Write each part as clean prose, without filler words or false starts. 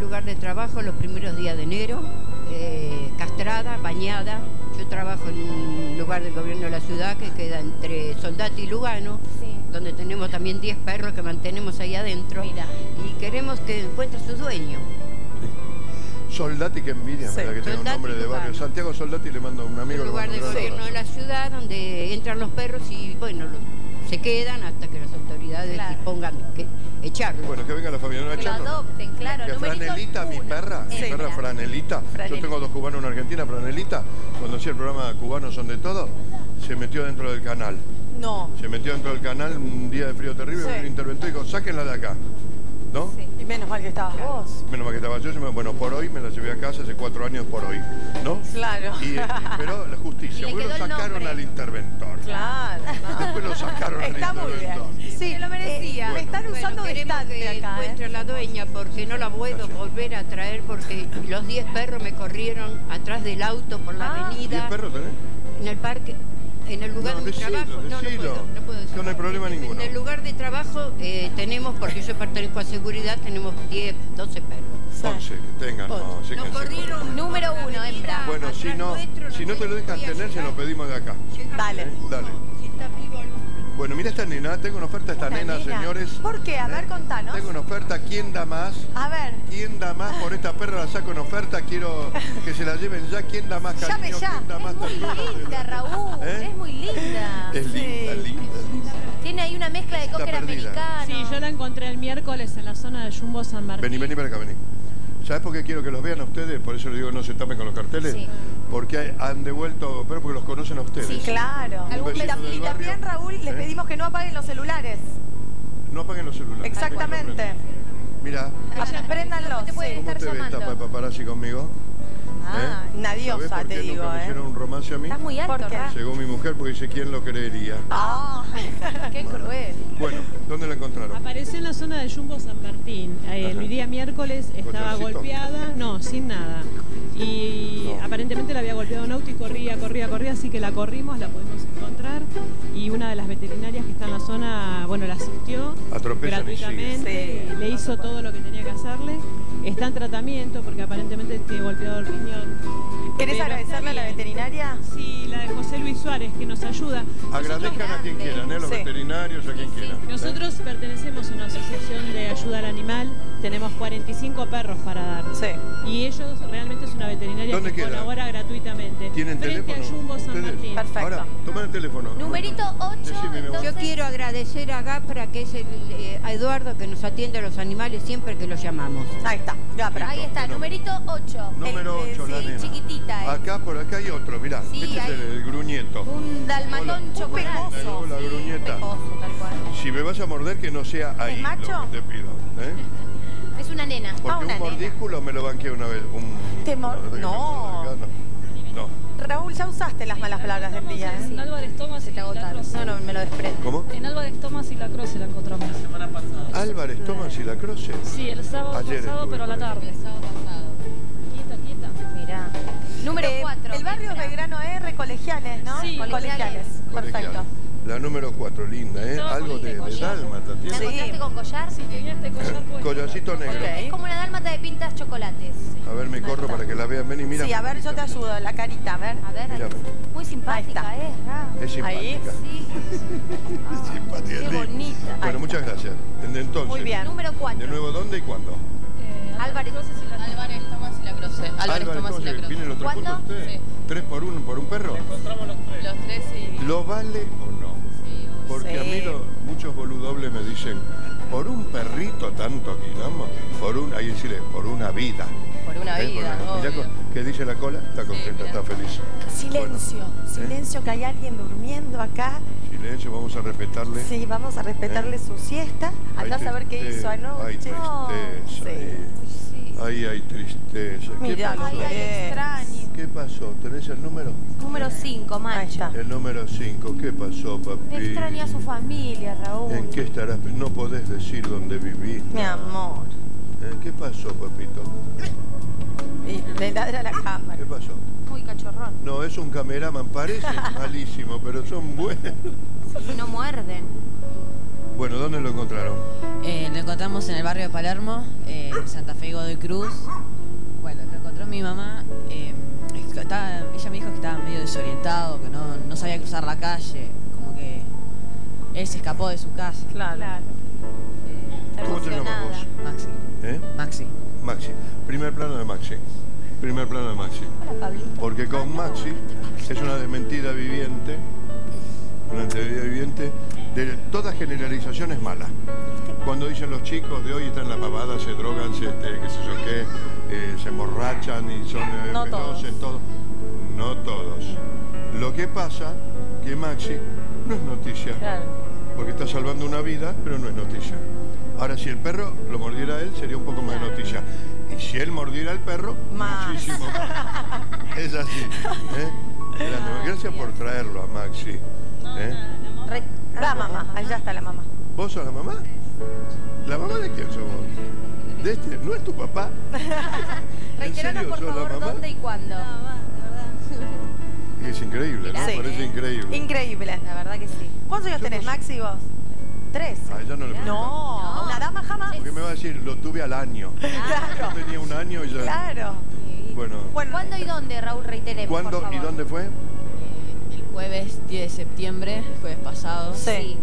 lugar de trabajo los primeros días de enero, castrada, bañada. Yo trabajo en un lugar del gobierno de la ciudad que queda entre Soldati y Lugano, donde tenemos también 10 perros que mantenemos ahí adentro. Mira. Y queremos que encuentre su dueño. Soldati, que envidia, mira, que tiene un nombre de barrio. Santiago Soldati, le mando a un amigo. Un lugar del gobierno de la ciudad donde entran los perros y bueno, se quedan hasta que las autoridades dispongan que echarlo. Bueno, que venga la familia, no Que lo echarlo. adopten, claro. Que Franelita, mi perra, Franelita. Yo tengo 2 cubanos en Argentina, Franelita, cuando hacía el programa Cubanos son de todo, se metió dentro del canal. No. Se metió dentro del canal un día de frío terrible, un interventor y dijo, sáquenla de acá. ¿No? Sí. Y menos mal que estabas vos. Menos mal que estaba yo. Bueno, por hoy me la llevé a casa, hace 4 años por hoy, ¿no? Claro. Pero la justicia, porque lo sacaron al interventor. Claro. Después lo sacaron al interventor. Está muy bien. Sí, lo merecía. Me están usando de estante que acá. encuentre la dueña porque no la puedo volver a traer porque los 10 perros me corrieron atrás del auto por la avenida. ¿10 perros tenés? En el parque. En el lugar de trabajo, no puedo decir. No hay problema ninguno. En el lugar de trabajo tenemos, porque yo pertenezco a seguridad, tenemos 10, 12 perros. 11 que tengan, no, sí Nos que corrieron. Número 1, hembra. Bueno, si no te lo dejan tener, se lo pedimos de acá. Dale. Dale. Bueno, mira esta nena, tengo una oferta a esta nena, señores. ¿Por qué? A ver, contanos. Tengo una oferta, ¿quién da más? A ver. ¿Quién da más por esta perra? La saco en oferta, quiero que se la lleven ya. ¿Quién da más cariño? Llame ya. ¿Quién da más ternura? Linda, Raúl. Es muy linda. Es linda, linda. Tiene ahí una mezcla de cocker americano. Sí, yo la encontré el miércoles en la zona de Jumbo San Martín. Vení para acá, vení. ¿Sabes por qué quiero que los vean a ustedes? Por eso les digo no se tapen con los carteles. Sí. Porque han devuelto, pero porque los conocen a ustedes. Sí, claro. Y también, Raúl, les pedimos que no apaguen los celulares. No apaguen los celulares. Exactamente. Mira. Préndanlos. ¿Cómo te pueden estar llamando? ¿Cómo te ves esta paparazzi conmigo? Una diosa, te digo, ¿Sabés por qué nunca me hicieron un romance a mí? Estás muy alto, ¿Por qué? Según mi mujer, porque dice, ¿quién lo creería? Qué cruel. Bueno, ¿dónde la encontraron? Apareció en la zona de Jumbo San Martín. El día miércoles estaba golpeada, no, sin nada. Y aparentemente la había golpeado un auto y corría, así que la corrimos, la pudimos encontrar. Y una de las veterinarias que está en la zona, bueno, la asistió gratuitamente, le hizo todo lo que tenía que hacerle. Está en tratamiento porque aparentemente tiene golpeado el riñón. ¿Querés agradecerle a la veterinaria? Sí, la de José Luis Suárez, que nos ayuda. Agradezcan a quien quieran, los veterinarios, a quien quieran. Nosotros pertenecemos a una asociación de ayuda al animal, tenemos 45 perros para dar. Y ellos realmente es una veterinaria que colabora gratuitamente. ¿Tienen frente teléfono? a Jumbo San Martín. Perfecto. Ahora, tomen el teléfono. Numerito 8. Yo quiero agradecer a Gapra, que es a Eduardo, que nos atiende a los animales siempre que los llamamos. Ahí está, Gapra. Ahí está, numerito 8. Número 8, la nena. Chiquitita. Acá, por acá hay otro, mirá. Sí, este es el gruñeto. Un dalmatón chocolate. Hola, gruñeta. Pecoso, tal cual. Si me vas a morder, que no sea ahí. ¿Es macho? Lo que te pido. Es una nena. Porque un mordísculo me lo banqué una vez. No. Raúl, ya usaste las malas palabras del día. En Álvarez Thomas se te agotaron. No, me lo desprendo. ¿Cómo? En Álvarez Thomas y La Croce la encontramos la semana pasada. ¿Álvarez Thomas y La Croce? Sí, el sábado pasado, pero a la tarde. El sábado pasado. Quieta. Mirá. Número 4. El barrio Belgrano R, Colegiales, ¿no? Sí, Colegiales. Perfecto. La número 4, linda, ¿eh? Algo de dálmata ¿La tiene. encontraste con collar? Sí, tenía este collar puesto. Collarcito negro. Es como una dálmata de pintas chocolates. A ver, me corro para que la vean. Ven y mira. Sí, a ver, yo te ayudo, la carita, a ver. A ver, Mírame. muy simpática, Es simpática. Ahí. Sí. Es simpática. Qué bonita. Bueno, muchas gracias. Entonces. Muy bien. Número 4. ¿De nuevo dónde y cuándo? Álvarez Thomas y La Croce. Álvarez Thomas y La Croce. ¿Vienen los tres ¿Cuándo? juntos ustedes? Sí. ¿3 por un perro? Encontramos los tres. Los 3 y... ¿Lo vale o no? Sí, Porque a mí muchos boludobles me dicen, por un perrito tanto quilombo, ahí decirle, por una vida. por una vida, Mirá ¿qué dice la cola? Está contenta, está feliz. Silencio, silencio, que hay alguien durmiendo acá. Silencio, vamos a respetarle. Sí, vamos a respetarle su siesta. Andás a ver qué hizo anoche. Hay tristeza. Ahí hay tristeza. Mirá, Ay, extraño. ¿Qué pasó? ¿Tenés el número? Número 5, macho. El número 5. ¿Qué pasó, papi? Extraña a su familia, Raúl. ¿En qué estarás? No podés decir dónde vivís. Mi amor. ¿Qué pasó, papito? Y le ladra a la cámara. ¿Qué pasó? Muy cachorrón. No, es un cameraman. Parece malísimo, pero son buenos. Sí, no muerden. Bueno, ¿dónde lo encontraron? Lo encontramos en el barrio de Palermo, Santa Fe y Godoy Cruz. Bueno, lo encontró mi mamá. Ella me dijo que estaba medio desorientado, que no sabía cruzar la calle. Como que él se escapó de su casa. Claro. ¿Cómo te llamas vos? Maxi. Maxi. Maxi. Primer plano de Maxi. Primer plano de Maxi. Porque con Maxi es una desmentida viviente. Una desmentida viviente de toda generalización es mala. Cuando dicen los chicos de hoy están en la pavada, se drogan, qué sé yo qué, se emborrachan y son no todos. No todos. Lo que pasa que Maxi no es noticia. Claro. Porque está salvando una vida, pero no es noticia. Ahora, si el perro lo mordiera a él, sería un poco más de noticia. Y si él mordiera al perro, muchísimo más. Es así. Gracias por traerlo a Maxi. La mamá, allá está la mamá. ¿Vos sos la mamá? ¿La mamá de quién sos vos? ¿De este? ¿No es tu papá? Reiteranos, por favor, ¿dónde y cuándo? Es increíble, ¿no? Sí. Parece increíble. Increíble. La verdad que sí. ¿Cuántos años tenés, Maxi, vos? 13. A ella no le pregunto. No, una dama jamás. Porque me va a decir, lo tuve al año. Claro. Yo tenía un año y ya... Claro. Bueno. ¿Cuándo y dónde, Raúl? Reiteremos, ¿Cuándo por favor. y dónde fue? El jueves 10 de septiembre, el jueves pasado. Sí.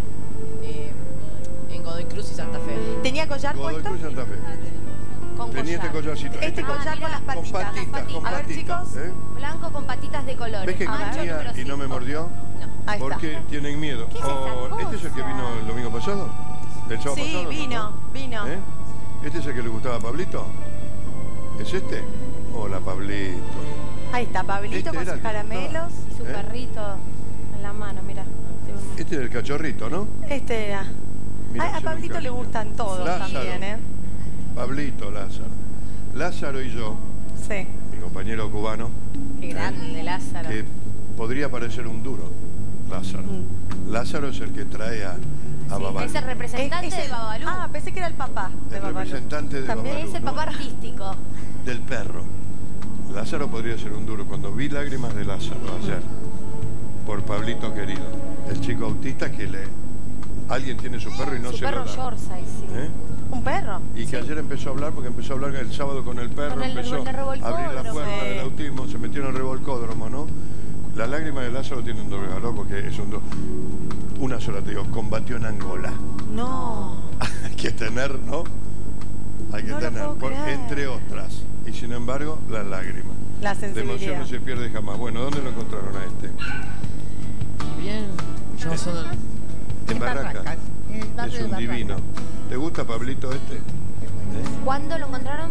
En Godoy Cruz y Santa Fe. ¿Tenía collar Godoy puesto? Cruz, Santa Fe. Con Tenía este collarcito. Este collar con las patitas. Con patitas, con A ver, patitas. chicos. Blanco con patitas de colores. ¿Ves que Ancho, comía número y no me 5. mordió? No. Ahí está. Porque tienen miedo. ¿Qué es esa ¿Este es el que vino el domingo pasado? ¿El sábado Sí, pasado? vino. ¿Este es el que le gustaba a Pablito? ¿Es este? Hola, Pablito. Ahí está, Pablito Este con era sus el que caramelos. Y su perrito en la mano, mira. Este es el cachorrito, ¿no? Este era. Mirá, A se lo Pablito le encariñó. gustan todos Lázaro. también, Pablito, Lázaro. Lázaro y yo, Sí. mi compañero cubano, Qué grande, Lázaro. que podría parecer un duro, Lázaro. Lázaro es el que trae a Babalú. Es el representante de Babalú. Ah, pensé que era el papá de El Babalú. representante de También Babalú, Es el ¿no? papá artístico. Del perro. Lázaro podría ser un duro. Cuando vi lágrimas de Lázaro ayer, por Pablito querido, el chico autista que alguien tiene su perro y no Su se perro lo da. Yorkshire, sí. ¿Un perro? Y que ayer empezó a hablar, porque empezó a hablar el sábado con el perro, Con el empezó a abrir la revolcódromo. puerta del autismo, se metió en el revolcódromo, ¿no? La lágrima de Lázaro tiene un doble valor porque es una sola, te digo, combatió en Angola. No. Hay que tener, ¿no? Hay que No lo tener, puedo creer. entre otras. Y sin embargo, las lágrimas. La La emoción sensibilidad. no se pierde jamás. Bueno, ¿dónde lo encontraron a este? Bien, yo soy... En Barracas. Es un divino. ¿Te gusta Pablito este? ¿Cuándo lo encontraron?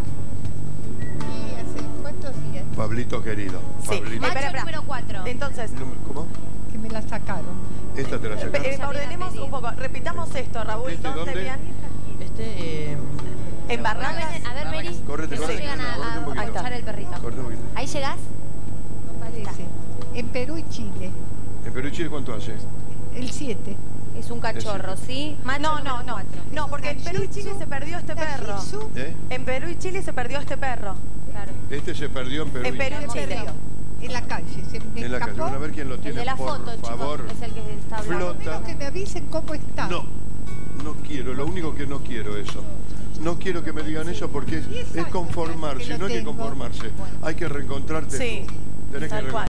¿Hace cuántos días? Pablito querido. Sí. Pablito. Macho espera. número 4. Entonces, ¿Cómo? Que me la sacaron. Esta te la sacaron. ordenemos un poco. Repitamos esto, Raúl. ¿Este ¿Dónde dónde? bien? En Barracas. A ver, Mary. Correte, ¿Cómo correte, llegan correte un a poquito. escuchar el perrito? Corta un poquito. ¿Ahí llegás? Parece. En Perú y Chile. ¿En Perú y Chile cuánto hace? El 7. Es un cachorro, ¿sí? Macho No, número 4. No, porque en Perú y Chile se perdió este perro. En Perú y Chile se perdió este perro. Claro. Este se perdió en Perú. En y Perú Chile. y Chile. En la calle. Se me En la calle. escapó. Bueno, a ver quién lo El tiene, de la por foto, favor. chicos, es el que está hablando. Flota. Que me avisen cómo está. No quiero, lo único que no quiero eso. No quiero que me digan eso porque es conformarse, no hay que conformarse. Hay que reencontrarte Sí, tú. Tenés que tal cual.